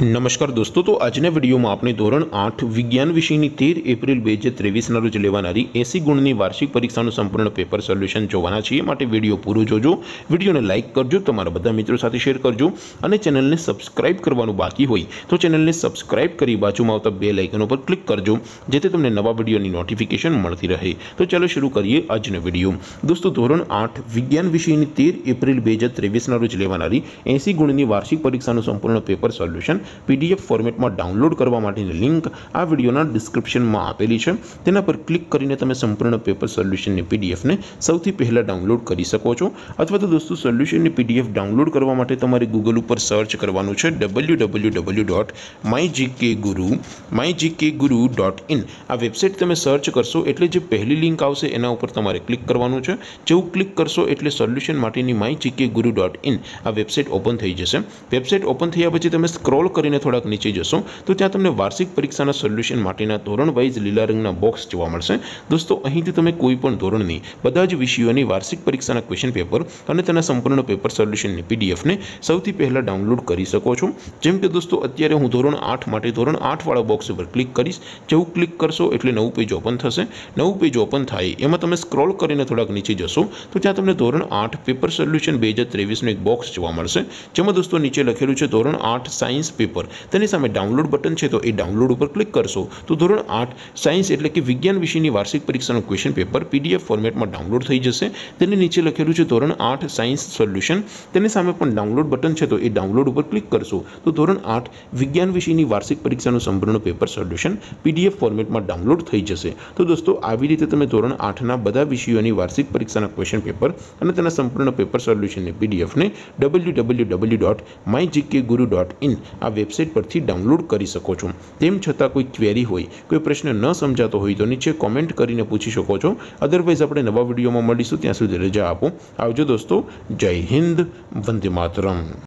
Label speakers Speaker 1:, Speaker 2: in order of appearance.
Speaker 1: नमस्कार दोस्तों, तो આજના વિડીયોમાં આપણે ધોરણ 8 વિજ્ઞાન વિષયની 13 એપ્રિલ 2023ના રોજ લેવાનારી 80 ગુણની વાર્ષિક પરીક્ષાનું સંપૂર્ણ પેપર સોલ્યુશન જોવાના છીએ। માટે વિડીયો પૂરો જોજો, વિડીયોને લાઇક કરજો, તમારા બધા મિત્રો સાથે શેર કરજો અને ચેનલને સબસ્ક્રાઇબ કરવાનું બાકી હોય તો ચેનલને સબસ્ક્રાઇબ કરી બાજુમાં આવતા બેલ આઇકન ઉપર ક્લિક કરજો, જેથી તમને નવા વિડીયોની નોટિફિકેશન મળતી રહે। તો ચાલો શરૂ કરીએ આજનો વિડીયો। દોસ્તો, ધોરણ 8 વિજ્ઞાન વિષયની 13 એપ્રિલ 2023ના રોજ લેવાનારી 80 ગુણની વાર્ષિક પરીક્ષાનું સંપૂર્ણ પેપર સોલ્યુશન पीडीएफ फॉर्मेट में डाउनलॉड करवा माटेनी लिंक आ विडियोना डिस्क्रिप्शन में आपेली है। तेना पर क्लिक करीने तमे संपूर्ण पेपर सोल्यूशन पीडीएफ ने सौथी पहला डाउनलॉड करी सको छो। अथवा तो दोस्तों, सोल्यूशन पीडीएफ डाउनलॉड करवा माटे तमारे गूगल पर सर्च करवानुं छे www.mygkguru.in। आ वेबसाइट तमे सर्च करशो एटले जे पहली लिंक आवशे एना उपर तमारे क्लिक करवानुं छे। जेवुं क्लिक करशो एटले सोल्यूशन माटेनी mygkguru.in आ वेबसाइट ओपन थई जशे। वेबसाइट ओपन थया पछी तमे स्क्रॉल करीने थोड़ाक नीचे जशो तो त्यां तमने वार्षिक परीक्षाना सोल्यूशन माटेना धोरण वाइज लीला रंगना बॉक्स जोवा मळशे। दोस्तों, અહીંથી તમે કોઈ પણ ધોરણની બધા જ વિષયોની વાર્ષિક પરીક્ષાના ક્વેશ્ચન પેપર અને તેના સંપૂર્ણ પેપર સોલ્યુશનની પીડીએફને સૌથી પહેલા ડાઉનલોડ કરી શકો છો। જેમ કે દોસ્તો, અત્યારે હું ધોરણ 8 માટે ધોરણ 8 વાળા બોક્સ ઉપર ક્લિક કરીશ। જેવું ક્લિક કરશો એટલે નવું પેજ ઓપન થશે। નવું પેજ ઓપન થાય એમાં તમે સ્ક્રોલ કરીને થોડાક નીચે જશો તો ત્યાં તમને ધોરણ 8 પેપર સોલ્યુશન 2023નું એક બોક્સ જોવા મળશે, જેમાં દોસ્તો નીચે લખેલું છે ધોરણ 8 સાયન્સ पेपर। तेनी सामे डाउनलॉड बटन है तो ये डाउनलॉड पर क्लिक करशो तो धोरण 8 साइंस एटले कि विज्ञान विषयनी वार्षिक परीक्षाનું क्वेश्चन पेपर पीडीएफ फॉर्मेट में डाउनलॉड थई जशे। तेनी नीचे लखेलुं छे धोरण 8 साइंस सोल्यूशन। तेनी सामे पण डाउनलॉड बटन है तो ये डाउनलॉड पर क्लिक करशो तो धोरण 8 विज्ञान विषयनी वार्षिक परीक्षाનું संपूर्ण पेपर सोल्यूशन पीडीएफ फॉर्मेट में डाउनलॉड थई जशे। तो दोस्तों, આવી રીતે તમે ધોરણ 8ના બધા વિષયોની વાર્ષિક પરીક્ષાના ક્વેશ્ચન પેપર અને તેના સંપૂર્ણ પેપર સોલ્યુશનની પીડીએફ ને www.mygkguru.in आ वेबसाइट पर डाउनलॉड करी सको छो। तेम छतां कोई क्वेरी होय, कोई प्रश्न न समजातो होय तो नीचे कॉमेंट करीने पूछी शको छो। अदरवाइज आपणे नवा विडियोमां मळीशुं, त्यां सुधी रजा आपो। आवजो दोस्तों। जय हिंद, वंदे मातरम।